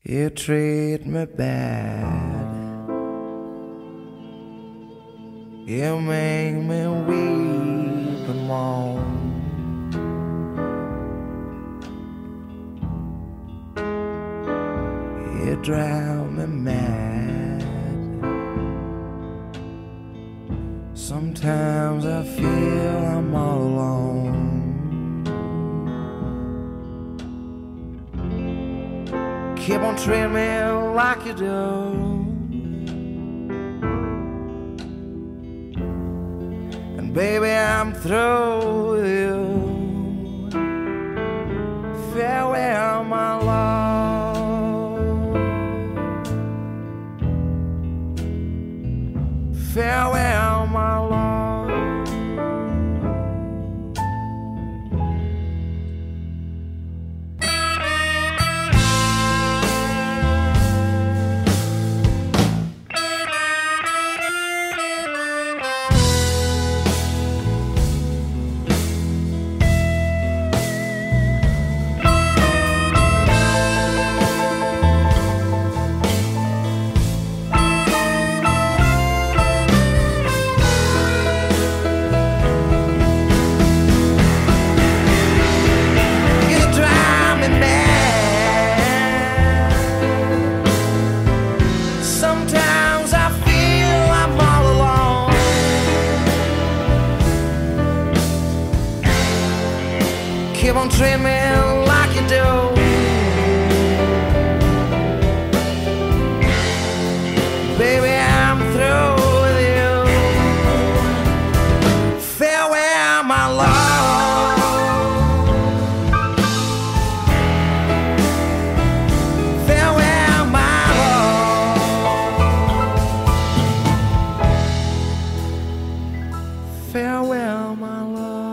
You treat me bad. You make me weep and moan. You drive me mad. Sometimes I feel I'm all alone. Keep on treating me like you do, and baby, I'm through with you. Farewell, my love. Farewell, my love. Keep on treating me like you do, baby, I'm through with you. Farewell, my love. Farewell, my love. Farewell, my love.